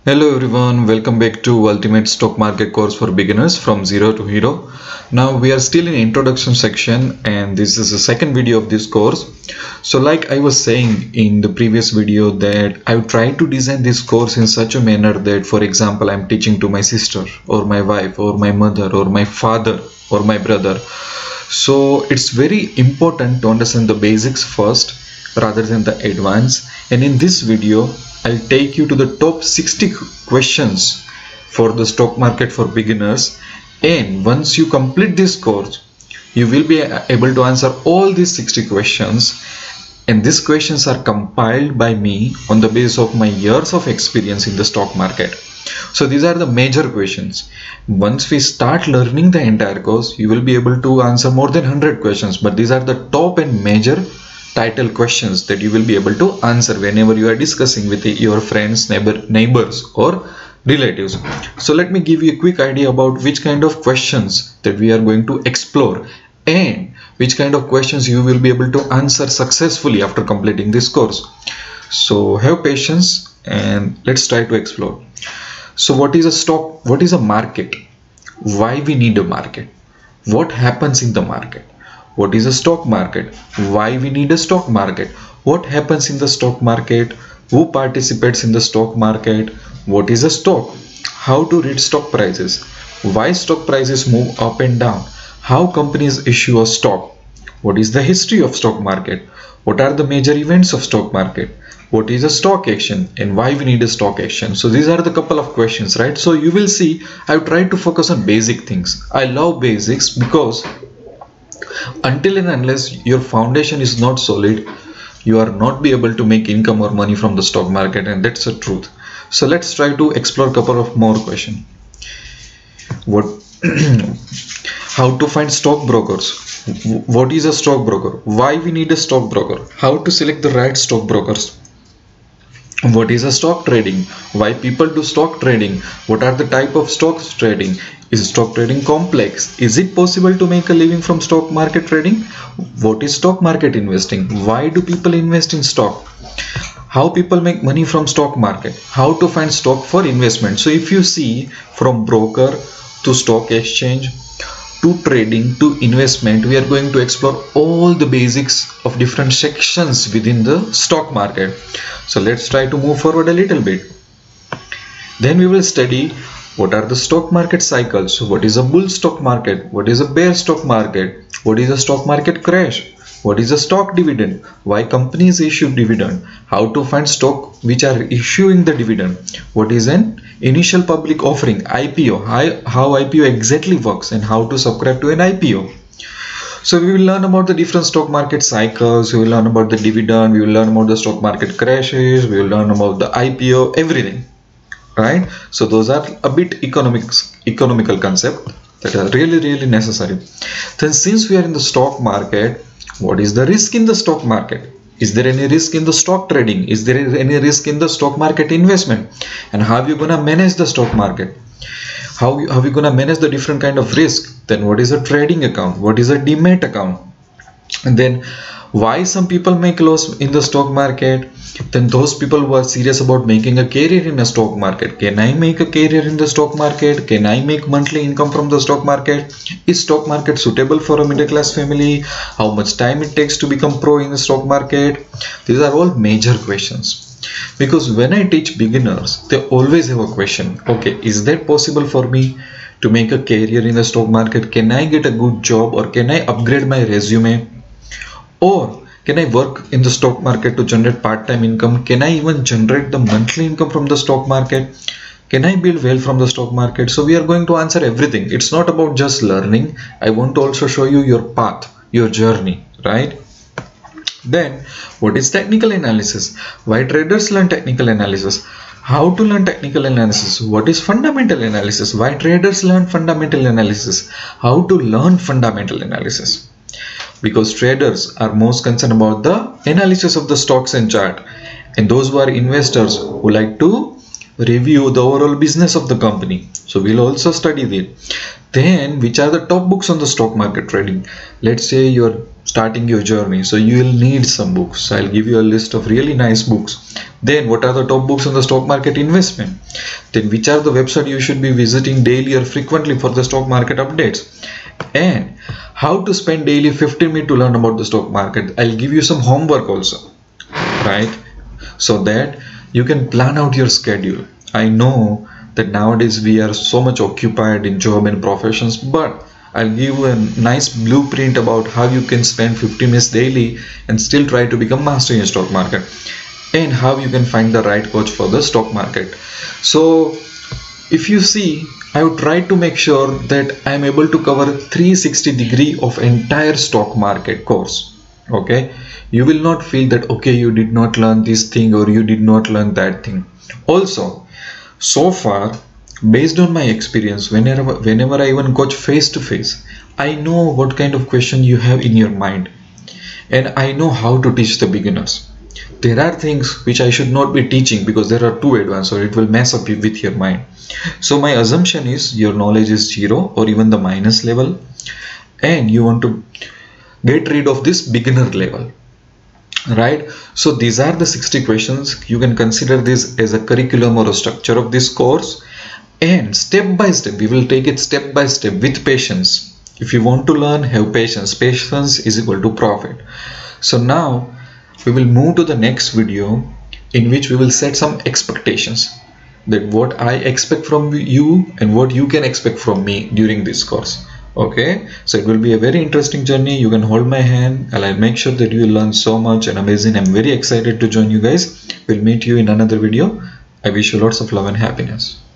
Hello everyone, welcome back to Ultimate Stock Market course for beginners from zero to hero. Now we are still in introduction section and this is the second video of this course. So like I was saying in the previous video that I would try to design this course in such a manner that, for example, I'm teaching to my sister or my wife or my mother or my father or my brother. So it's very important to understand the basics first rather than the advanced, and in this video I'll take you to the top 60 questions for the stock market for beginners, and once you complete this course you will be able to answer all these 60 questions, and these questions are compiled by me on the basis of my years of experience in the stock market. So these are the major questions. Once we start learning the entire course you will be able to answer more than 100 questions, but these are the top and major title questions that you will be able to answer whenever you are discussing with your friends, neighbors or relatives. So let me give you a quick idea about which kind of questions that we are going to explore and which kind of questions you will be able to answer successfully after completing this course. So have patience and let's try to explore. So what is a stock? What is a market? Why we need a market? What happens in the market? What is a stock market? Why we need a stock market? What happens in the stock market? Who participates in the stock market? What is a stock? How to read stock prices? Why stock prices move up and down? How companies issue a stock? What is the history of stock market? What are the major events of stock market? What is a stock action and why we need a stock action? So these are the couple of questions, right? So you will see I've tried to focus on basic things. I love basics because until and unless your foundation is not solid, you are not be able to make income or money from the stock market, and that's the truth. So let's try to explore a couple of more questions. What how to find stockbrokers? What is a stockbroker? Why we need a stockbroker? How to select the right stockbrokers? What is a stock trading? Why people do stock trading? What are the type of stocks trading? Is stock trading complex? Is it possible to make a living from stock market trading? What is stock market investing? Why do people invest in stock? How people make money from stock market? How to find stock for investment? So if you see, from broker to stock exchange to trading to investment, we are going to explore all the basics of different sections within the stock market. So let's try to move forward a little bit. Then we will study what are the stock market cycles. So what is a bull stock market? What is a bear stock market? What is a stock market crash? What is a stock dividend? Why companies issue dividend? How to find stock which are issuing the dividend? What is an initial public offering, IPO? How IPO exactly works and how to subscribe to an IPO? So we will learn about the different stock market cycles, we will learn about the dividend, we will learn about the stock market crashes, we will learn about the IPO, everything, right? So those are a bit economical concept that are really necessary. Then since we are in the stock market, what is the risk in the stock market? Is there any risk in the stock trading? Is there any risk in the stock market investment? And how are you gonna manage the stock market? How are we gonna manage the different kind of risk? Then what is a trading account? What is a demat account? And then why some people make loss in the stock market? Then those people who are serious about making a career in a stock market. Can I make a career in the stock market? Can I make monthly income from the stock market? Is stock market suitable for a middle class family? How much time it takes to become pro in the stock market? These are all major questions. Because when I teach beginners, they always have a question. Okay, is that possible for me to make a career in the stock market? Can I get a good job, or can I upgrade my resume? Or can I work in the stock market to generate part-time income? Can I even generate the monthly income from the stock market? Can I build wealth from the stock market? So we are going to answer everything. It's not about just learning. I want to also show you your path, your journey, right? Then what is technical analysis? Why traders learn technical analysis? How to learn technical analysis? What is fundamental analysis? Why traders learn fundamental analysis? How to learn fundamental analysis? Because traders are most concerned about the analysis of the stocks and chart, and those who are investors who like to review the overall business of the company. So we'll also study that. Then which are the top books on the stock market trading? Let's say you're starting your journey, so you will need some books. I'll give you a list of really nice books. Then what are the top books on the stock market investment? Then which are the websites you should be visiting daily or frequently for the stock market updates? And how to spend daily 15 minutes to learn about the stock market. I'll give you some homework also, right? So that you can plan out your schedule. I know that nowadays we are so much occupied in job and professions, but I'll give you a nice blueprint about how you can spend 15 minutes daily and still try to become master in stock market, and how you can find the right coach for the stock market. So if you see, I would try to make sure that I'm able to cover 360-degree of entire stock market course. Okay, you will not feel that okay, you did not learn this thing or you did not learn that thing. Also, so far, based on my experience, whenever I even coach face to face, I know what kind of question you have in your mind, and I know how to teach the beginners. There are things which I should not be teaching because they are too advanced or it will mess up with your mind. So my assumption is your knowledge is 0 or even the minus level, and you want to get rid of this beginner level, right? So these are the 60 questions. You can consider this as a curriculum or a structure of this course, and step by step we will take it step by step with patience. If you want to learn, have patience. Patience is equal to profit. So now we will move to the next video, in which we will set some expectations, that what I expect from you and what you can expect from me during this course. Okay, so it will be a very interesting journey. You can hold my hand and I'll make sure that you will learn so much and amazing. I'm very excited to join you guys. We'll meet you in another video. I wish you lots of love and happiness.